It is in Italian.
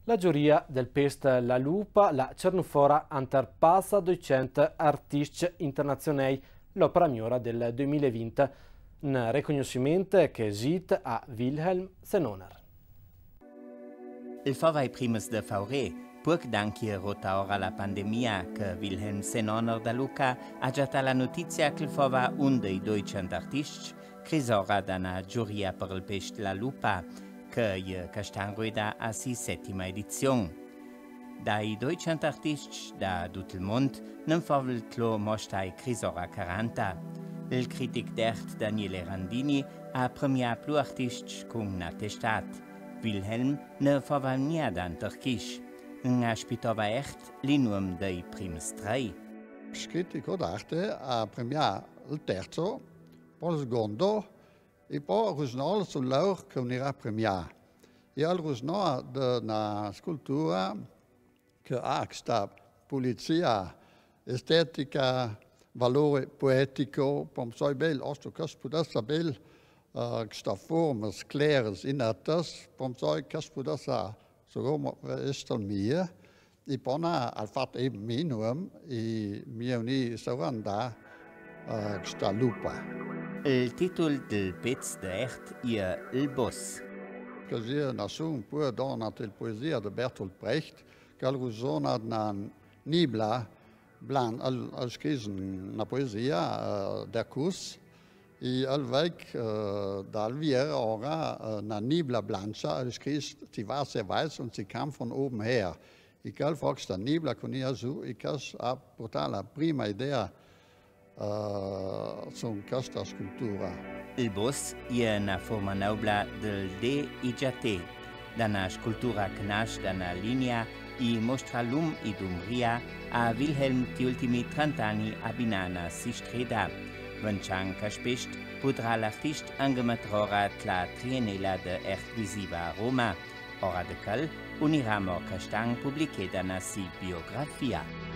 La giuria del pest La Lupa la cernufora anterpassa 200 artisti internazionali lo Premio del 2020, un riconoscimento che esit a Wilhelm Senoner. Il favai primus de faure, purc danchi rota ora la pandemia che Wilhelm Senoner da Lucca ha già la notizia che il fava un dei 200 artisti crisora da una giuria per il pest La Lupa, che castanruida a si settima edizione. Dai 200 artisti da tutto il mondo non faveltlo mostai crisora 40. Il critic d'art Daniele Randini ha premiato più artisti con una testat. Wilhelm ne fava niadan turkish. Aspitava echt l'inum dei primus trei. Il critico d'arte ha premiato il terzo, poi il secondo e poi Rusnol sul loro che unirà premiato. E al Rusnol è una scultura che ha questa pulizia estetica, valore poetico, pomsoi bel, osto caspudassa bel, questa formas claras inertas, pomsoi caspudassa sogar estel mia, e poi al fatto eben minimum, e mia uni sauranda questa lupa. Il titolo del pezzo d'art è Il Boss. Così nasce pure donna il poesia di Bertolt Brecht, che al rusona na nibla blan al scritto una poesia der Kuss, e al vec dal vier ora na nibla blanca al scritto die war sehr weiß und sie kam von oben her. E cal fox da nibla con ia su e cas a portare la prima idea su questa scultura. Il Boss è una forma nobile del De Ijate, da una scultura che nasce da una linea e mostra l'um ed umbria a Wilhelm gli ultimi 30 anni a Binana si streda. Vencian caspest potrà l'artista angemetrora la triennela de art visiva a Roma, ora de cal uniramo castang publicata na si biografia.